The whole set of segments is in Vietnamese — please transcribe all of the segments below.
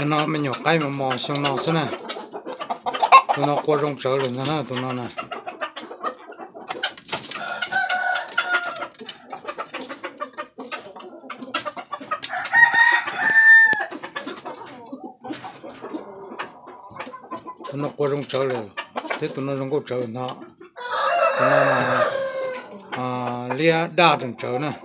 tụi nó mới nhỏ cái mà mò xong nó thế này tụi nó qua rong trở lên nữa tụi nó này tụi nó qua rong trở lên thế tụi nó rong có trở nó tụi nó mà lia đa rong trở nè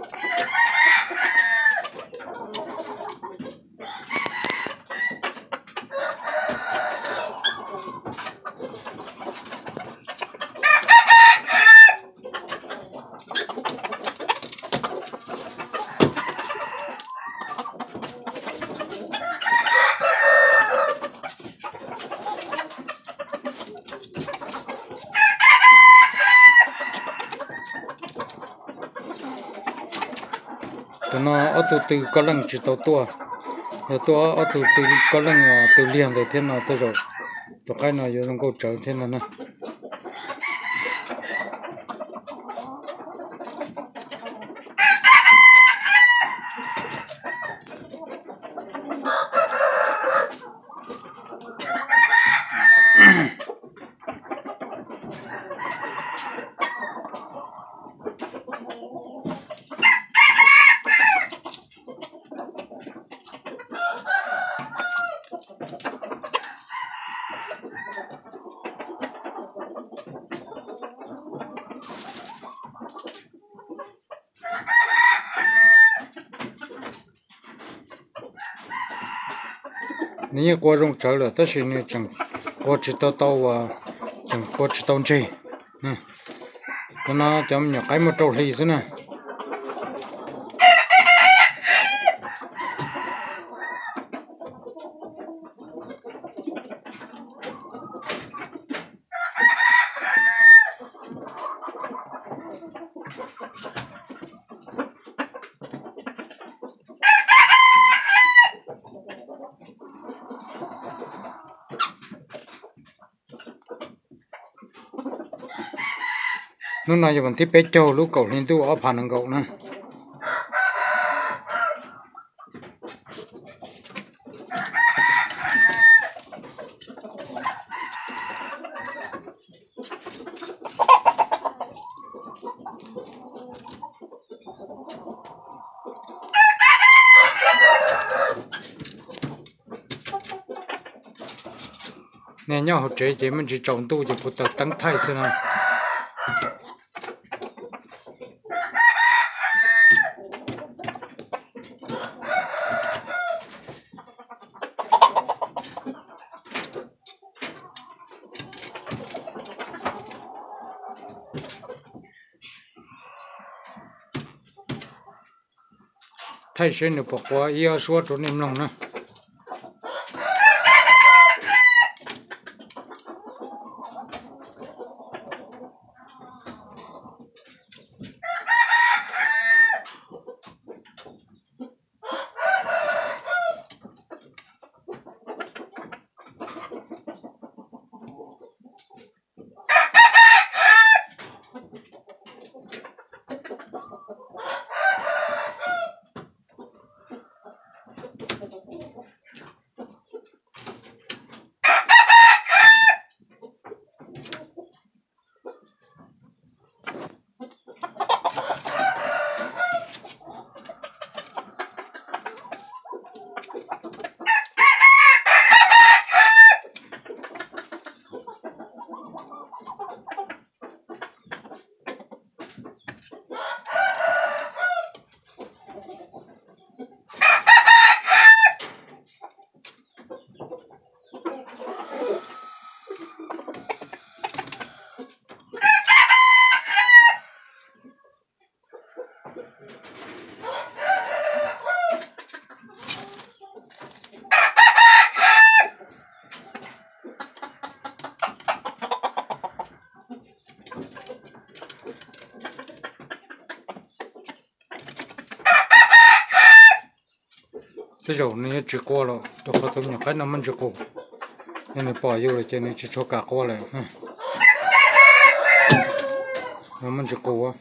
tụi nó ở từ có lần chỉ tàu tua rồi tua ở từ có lần mà từ liền rồi thế nào tới rồi tụi cái nào giờ không có trở thế nào nè nếu qua rong trở là tất nhiên là chẳng qua chỉ tàu và chẳng qua chỉ tàu chơi nè cái nó chấm nhỏ cái một trâu lì thế này lúc này giờ mình tiếp bé trâu lúc cậu lên tu ở phản ứng cậu nè nè nhau học chế chế mình chỉ trồng tu chỉ phụ tập tăng thay thế này thay thế nữa bỏ qua yêu số chỗ niệm lòng nè cái dầu này chỉ qua rồi tôi có tôi nhập cái nó mình chỉ qua nên là bỏ vô rồi cho nên chỉ cho cả qua lại nó mình chỉ qua